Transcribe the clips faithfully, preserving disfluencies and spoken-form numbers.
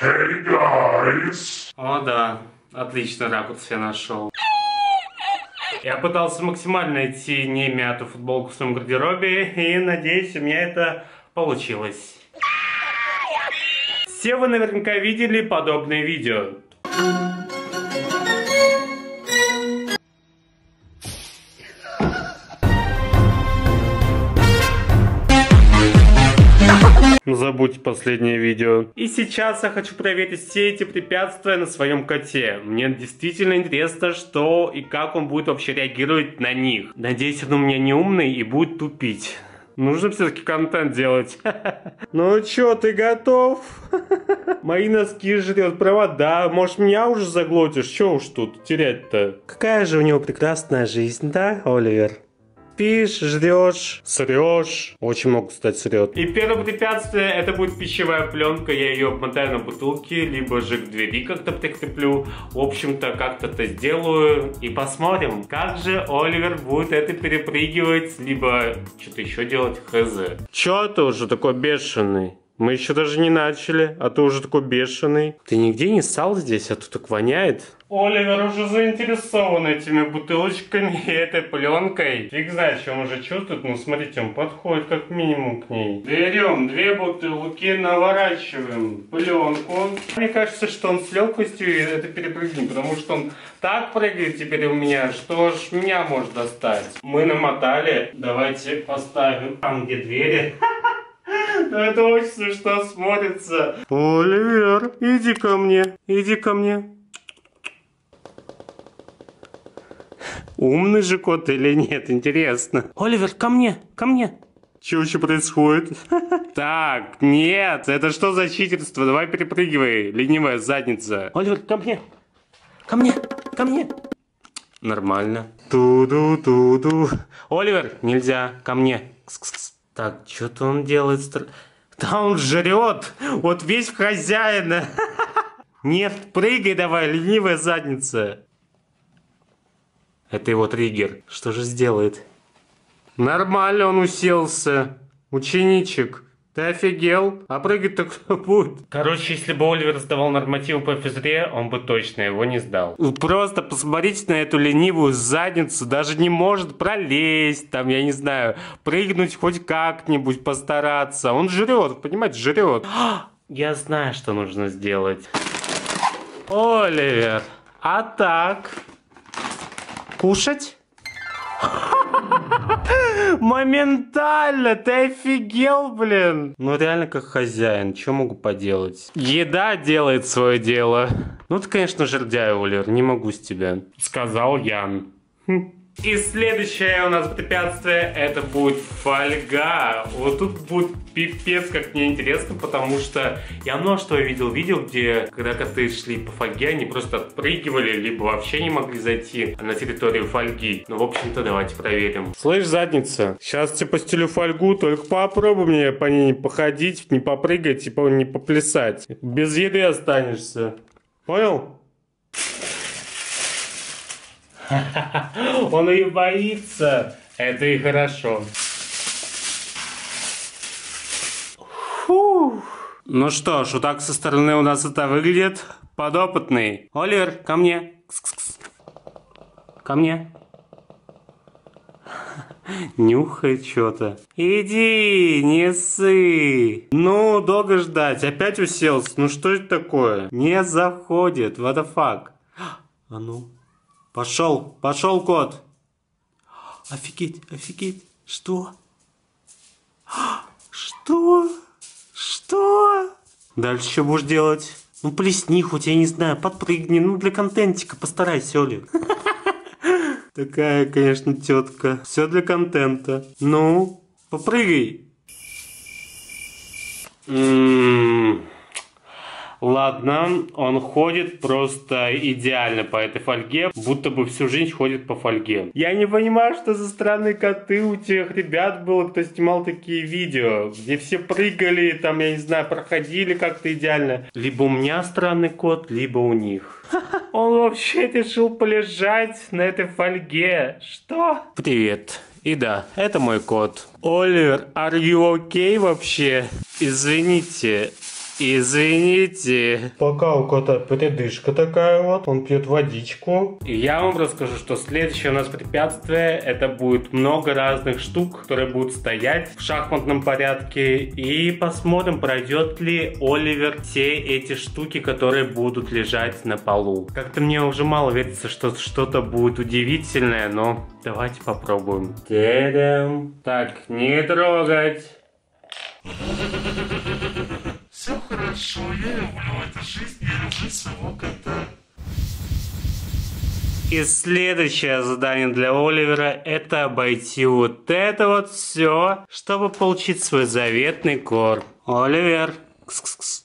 Hey guys! О да, отличный ракурс я нашел. Я пытался максимально найти не мятую футболку в своем гардеробе, и надеюсь, у меня это получилось. Все вы наверняка видели подобные видео. Забудьте последнее видео. И сейчас я хочу проверить все эти препятствия на своем коте. Мне действительно интересно, что и как он будет вообще реагировать на них. Надеюсь, он у меня не умный и будет тупить. Нужно все-таки контент делать. Ну чё, ты готов? Мои носки жрет провода. Может, меня уже заглотишь? Чё уж тут терять-то? Какая же у него прекрасная жизнь, да, Оливер? Пишь, жрешь, срешь. Очень много, кстати, срет. И первое препятствие это будет пищевая пленка. Я ее обмотаю на бутылке, либо же к двери как-то прикреплю. В общем-то, как-то это сделаю. И посмотрим, как же Оливер будет это перепрыгивать, либо что-то еще делать. Хз. Че ты уже такой бешеный? Мы еще даже не начали, а ты уже такой бешеный. Ты нигде не ссал здесь, а тут так воняет. Оливер уже заинтересован этими бутылочками и этой пленкой. Фиг знает, что он уже чувствует, но смотрите, он подходит как минимум к ней. Берем две бутылки, наворачиваем пленку. Мне кажется, что он с легкостью это перепрыгнет, потому что он так прыгает теперь у меня, что ж меня может достать. Мы намотали, давайте поставим там, где двери. Это очень смешно смотрится. Оливер, иди ко мне, иди ко мне. Умный же кот или нет, интересно. Оливер, ко мне, ко мне. Что вообще происходит? Так, нет, это что за читерство? Давай перепрыгивай, ленивая задница. Оливер, ко мне, ко мне, ко мне. Нормально. Ту-ду-ту-ду. Оливер, нельзя, ко мне. Кс-кс-кс. Так, что-то он делает. Да он жрет. Вот весь в хозяина. Нет, прыгай давай, ленивая задница. Это его триггер. Что же сделает? Нормально он уселся. Ученичек. Ты офигел? А прыгать-то кто будет? Короче, если бы Оливер сдавал нормативы по физре, он бы точно его не сдал. Просто посмотрите на эту ленивую задницу. Даже не может пролезть, там, я не знаю, прыгнуть хоть как-нибудь, постараться. Он жрет, понимаете, жрет. Я знаю, что нужно сделать. Оливер, а так? Кушать? Моментально, ты офигел, блин. Ну реально как хозяин, что могу поделать? Еда делает свое дело. Ну ты, конечно, жердяй, Оливер, не могу с тебя. Сказал Ян. И следующее у нас препятствие, это будет фольга. Вот тут будет пипец как мне интересно, потому что я множество видел видео, где когда коты шли по фольге, они просто отпрыгивали, либо вообще не могли зайти на территорию фольги. Ну, в общем-то, давайте проверим. Слышь, задница, сейчас тебе постелю фольгу, только попробуй мне по ней не походить, не попрыгать, типа не поплясать. Без еды останешься. Понял? Он ее боится. Это и хорошо. Фух. Ну что ж, вот так со стороны у нас это выглядит. Подопытный. Оливер, ко мне. Кс-кс-кс. Ко мне. Нюхает что-то. Иди, не ссы. Ну, долго ждать. Опять уселся. Ну что это такое? Не заходит. What the fuck? А ну. Пошел, пошел, кот. Офигеть, офигеть. Что? Что? Что? Дальше что будешь делать? Ну, плесни хоть, я не знаю, подпрыгни. Ну, для контентика постарайся, Оля. Такая, конечно, тетка. Все для контента. Ну, попрыгай. М-м-м. Ладно, он ходит просто идеально по этой фольге, будто бы всю жизнь ходит по фольге. Я не понимаю, что за странные коты у тех ребят было, кто снимал такие видео, где все прыгали, там, я не знаю, проходили как-то идеально. Либо у меня странный кот, либо у них. Он вообще решил полежать на этой фольге. Что? Привет. И да, это мой кот. Оливер, are you okay вообще? Извините. Извините. Пока у кота передышка такая вот, он пьет водичку. И я вам расскажу, что следующее у нас препятствие, это будет много разных штук, которые будут стоять в шахматном порядке. И посмотрим, пройдет ли Оливер все эти штуки, которые будут лежать на полу. Как-то мне уже мало верится, что что-то будет удивительное, но давайте попробуем. Та-дам. Так, не трогать. Все хорошо, я люблю эту жизнь, я люблю своего кота. И следующее задание для Оливера — это обойти вот это вот все, чтобы получить свой заветный корм. Оливер. Кс-кс-кс.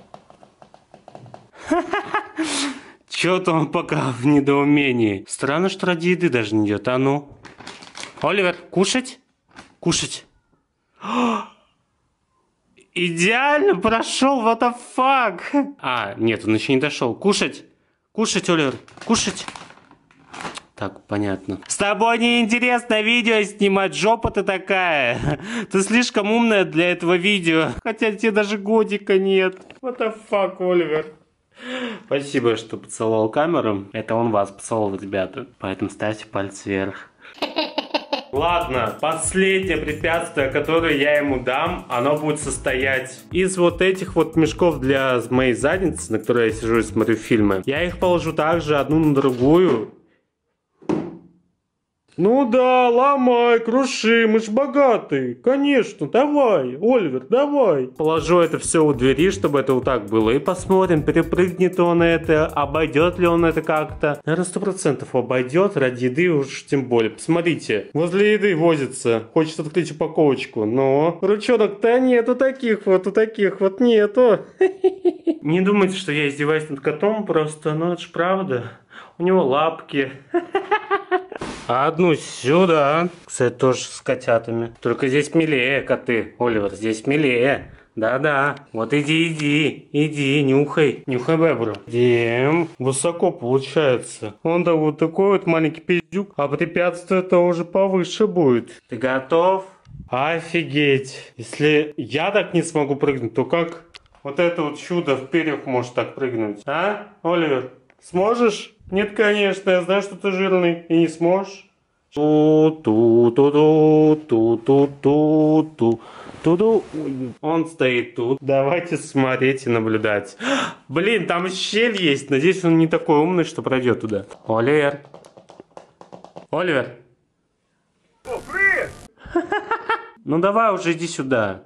Чё-то он пока в недоумении. Странно, что ради еды даже не идет. А ну. Оливер, кушать? Кушать. Идеально прошел, what the fuck. А, нет, он еще не дошел. Кушать. Кушать, Оливер. Кушать. Так, понятно. С тобой неинтересно видео снимать, жопа ты такая. Ты слишком умная для этого видео. Хотя тебе даже годика нет. What the fuck, Оливер. Спасибо, что поцеловал камеру. Это он вас поцеловал, ребята. Поэтому ставьте палец вверх. Ладно, последнее препятствие, которое я ему дам, оно будет состоять из вот этих вот мешков для моей задницы, на которой я сижу и смотрю фильмы. Я их положу также одну на другую. Ну да, ломай, круши, мы ж богатые. Конечно, давай, Оливер, давай. Положу это все у двери, чтобы это вот так было. И посмотрим, перепрыгнет он это, обойдет ли он это как-то. Наверное, сто процентов обойдет, ради еды уж тем более. Посмотрите, возле еды возится. Хочет открыть упаковочку, но ручонок-то нету таких вот, у таких вот нету. Не думайте, что я издеваюсь над котом, просто, ну это ж правда. У него лапки. Одну сюда. Кстати, тоже с котятами. Только здесь милее коты, Оливер, здесь милее. Да-да. Вот иди, иди, иди, нюхай. Нюхай бебру. Дим. Высоко получается. Он-то вот такой вот маленький пиздюк, а препятствие-то уже повыше будет. Ты готов? Офигеть. Если я так не смогу прыгнуть, то как вот это вот чудо в перьях может так прыгнуть? А, Оливер? Сможешь? Нет, конечно, я знаю, что ты жирный и не сможешь. Ту-ту-ту-ту-ту-ту-ту-ту. Он стоит тут. Давайте смотреть и наблюдать. Блин, там щель есть. Надеюсь, он не такой умный, что пройдет туда. Оливер. Оливер. О, привет! Ну давай уже иди сюда.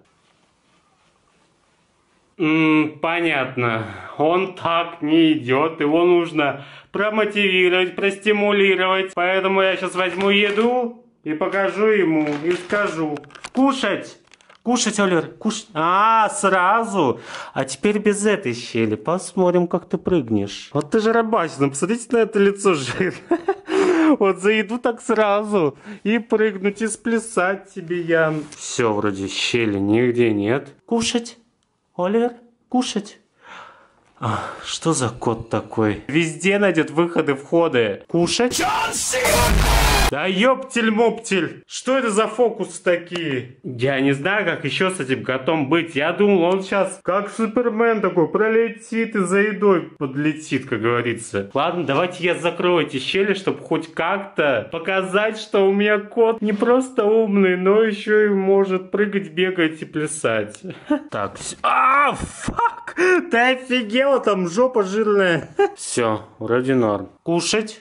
М-м, понятно. Он так не идет, его нужно промотивировать, простимулировать. Поэтому я сейчас возьму еду и покажу ему и скажу: кушать! Кушать, Оливер, кушать. А, сразу. А теперь без этой щели. Посмотрим, как ты прыгнешь. Вот ты же рабасина, посмотрите на это лицо жир. Вот за еду так сразу. И прыгнуть, и сплясать тебе я. Все, вроде щели нигде нет. Кушать. Оливер, кушать. А, что за кот такой? Везде найдет выходы, входы. Кушать. Да ёптель-моптель. Что это за фокусы такие? Я не знаю, как еще с этим котом быть. Я думал, он сейчас как Супермен такой пролетит и за едой подлетит, как говорится. Ладно, давайте я закрою эти щели, чтобы хоть как-то показать, что у меня кот не просто умный, но еще и может прыгать, бегать и плясать. Так, а, фак! Ты офигела, там жопа жирная. Все, вроде норм. Кушать.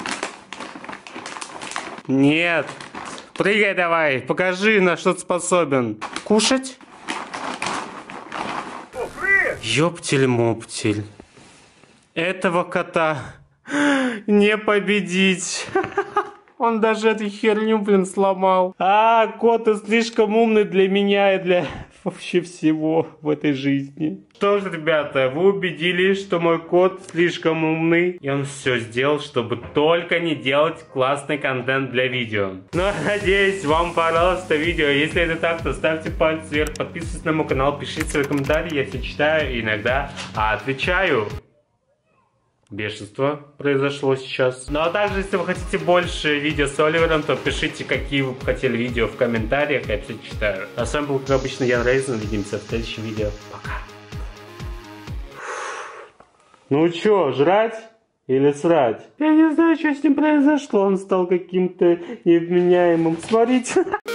Нет. Прыгай давай, покажи, на что ты способен. Кушать. Ёптель-моптель. Этого кота не победить. Он даже эту херню, блин, сломал. А, кот, ты слишком умный для меня и для вообще всего в этой жизни. Что ж, ребята, вы убедились, что мой кот слишком умный. И он все сделал, чтобы только не делать классный контент для видео. Ну, надеюсь, вам понравилось это видео. Если это так, то ставьте палец вверх, подписывайтесь на мой канал, пишите свои комментарии. Я все читаю и иногда отвечаю. Бешенство произошло сейчас. Ну а также, если вы хотите больше видео с Оливером, то пишите, какие вы бы хотели видео в комментариях, я все читаю. А с вами был, как обычно, Ян Рейзен. Увидимся в следующем видео. Пока. Ну чё, жрать или срать? Я не знаю, что с ним произошло, он стал каким-то невменяемым. Смотрите.